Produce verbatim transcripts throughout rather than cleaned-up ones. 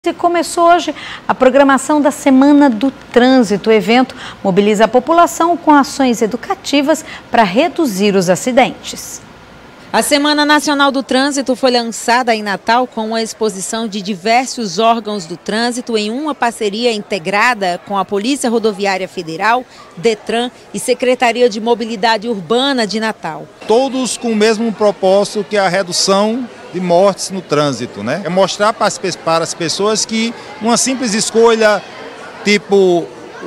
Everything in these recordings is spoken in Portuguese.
E começou hoje a programação da Semana do Trânsito. O evento mobiliza a população com ações educativas para reduzir os acidentes. A Semana Nacional do Trânsito foi lançada em Natal com uma exposição de diversos órgãos do trânsito em uma parceria integrada com a Polícia Rodoviária Federal, Detran e Secretaria de Mobilidade Urbana de Natal. Todos com o mesmo propósito, que é a redução de mortes no trânsito, né? É mostrar para as, para as pessoas que uma simples escolha, tipo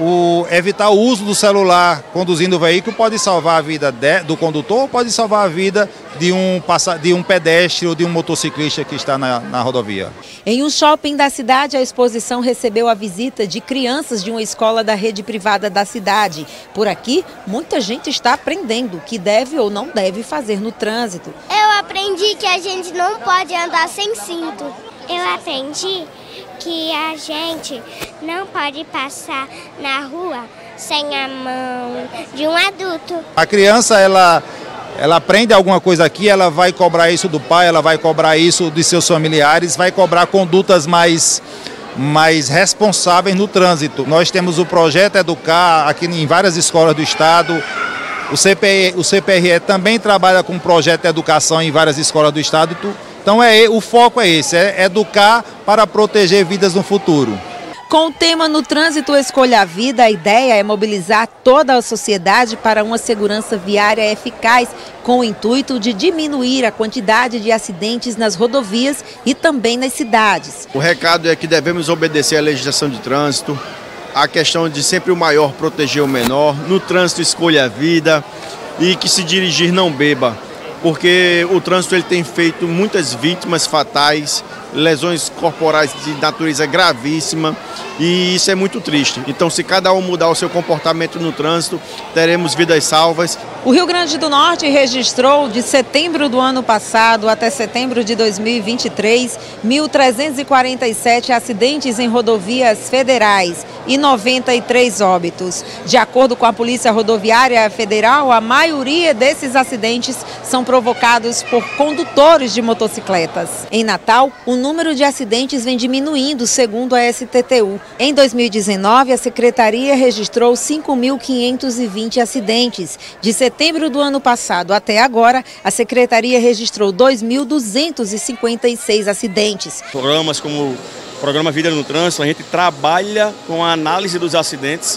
o evitar o uso do celular conduzindo o veículo, pode salvar a vida de, do condutor, ou pode salvar a vida de um, de um pedestre ou de um motociclista que está na, na rodovia. Em um shopping da cidade, a exposição recebeu a visita de crianças de uma escola da rede privada da cidade. Por aqui, muita gente está aprendendo o que deve ou não deve fazer no trânsito. Eu aprendi que a gente não pode andar sem cinto. Eu aprendi que a gente não pode passar na rua sem a mão de um adulto. A criança, ela, ela aprende alguma coisa aqui, ela vai cobrar isso do pai, ela vai cobrar isso de seus familiares, vai cobrar condutas mais, mais responsáveis no trânsito. Nós temos o projeto Educar aqui em várias escolas do estado. O C P I, o C P R E também trabalha com um projeto de educação em várias escolas do estado. Então é, o foco é esse, é educar para proteger vidas no futuro. Com o tema No Trânsito Escolha a Vida, a ideia é mobilizar toda a sociedade para uma segurança viária eficaz, com o intuito de diminuir a quantidade de acidentes nas rodovias e também nas cidades. O recado é que devemos obedecer à legislação de trânsito, a questão de sempre o maior proteger o menor, no trânsito escolha a vida e que se dirigir não beba. Porque o trânsito ele tem feito muitas vítimas fatais, lesões corporais de natureza gravíssima, e isso é muito triste. Então, se cada um mudar o seu comportamento no trânsito, teremos vidas salvas. O Rio Grande do Norte registrou de setembro do ano passado até setembro de dois mil e vinte e três, mil trezentos e quarenta e sete acidentes em rodovias federais e noventa e três óbitos. De acordo com a Polícia Rodoviária Federal, a maioria desses acidentes são provocados por condutores de motocicletas. Em Natal, o número de acidentes vem diminuindo, segundo a S T T U. Em dois mil e dezenove, a Secretaria registrou cinco mil quinhentos e vinte acidentes. De setembro do ano passado até agora, a Secretaria registrou dois mil duzentos e cinquenta e seis acidentes. Programas como o Programa Vida no Trânsito, a gente trabalha com a análise dos acidentes,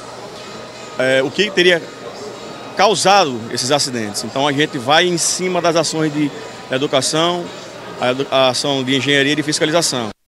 é, o que teria causado esses acidentes. Então a gente vai em cima das ações de educação, a ação de engenharia e de fiscalização.